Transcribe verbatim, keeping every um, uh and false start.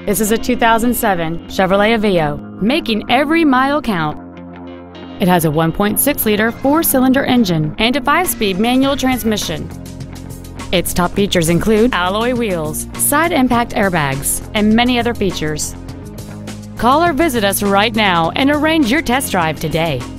This is a two thousand seven Chevrolet Aveo, making every mile count. It has a one point six liter four-cylinder engine and a five-speed manual transmission. Its top features include alloy wheels, side impact airbags, and many other features. Call or visit us right now and arrange your test drive today.